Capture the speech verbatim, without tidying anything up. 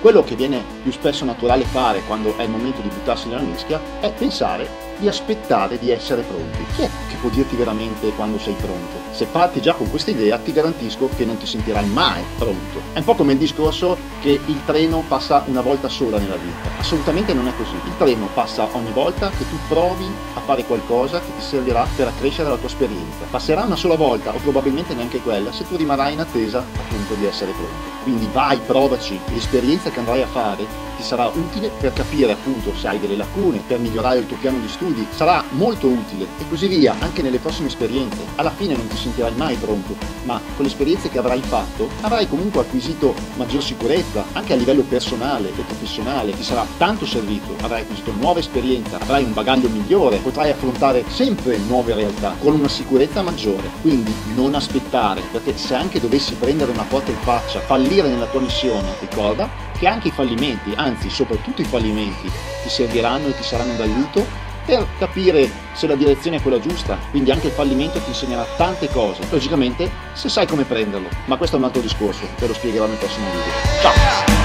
Quello che viene più spesso naturale fare quando è il momento di buttarsi nella mischia è pensare di aspettare di essere pronti. Chi è che può dirti veramente quando sei pronto? Se parti già con questa idea ti garantisco che non ti sentirai mai pronto. È un po' come il discorso che il treno passa una volta sola nella vita. Assolutamente non è così. Il treno passa ogni volta che tu provi a fare qualcosa che ti servirà per accrescere la tua esperienza. Passerà una sola volta o probabilmente neanche quella se tu rimarrai in attesa appunto di essere pronto. Quindi vai, provaci, l'esperienza che andrai a fare ti sarà utile per capire appunto se hai delle lacune, per migliorare il tuo piano di studi, sarà molto utile e così via anche nelle prossime esperienze. Alla fine non ti sentirai mai pronto, ma con le esperienze che avrai fatto avrai comunque acquisito maggior sicurezza anche a livello personale e professionale, ti sarà tanto servito, avrai acquisito nuova esperienza, avrai un bagaglio migliore, potrai affrontare sempre nuove realtà con una sicurezza maggiore. Quindi non aspettare, perché se anche dovessi prendere una porta in faccia, fallire nella tua missione, ricorda che anche i fallimenti, anzi soprattutto i fallimenti, ti serviranno e ti saranno d'aiuto per capire se la direzione è quella giusta. Quindi anche il fallimento ti insegnerà tante cose, logicamente se sai come prenderlo, ma questo è un altro discorso, te lo spiegherò nel prossimo video. Ciao!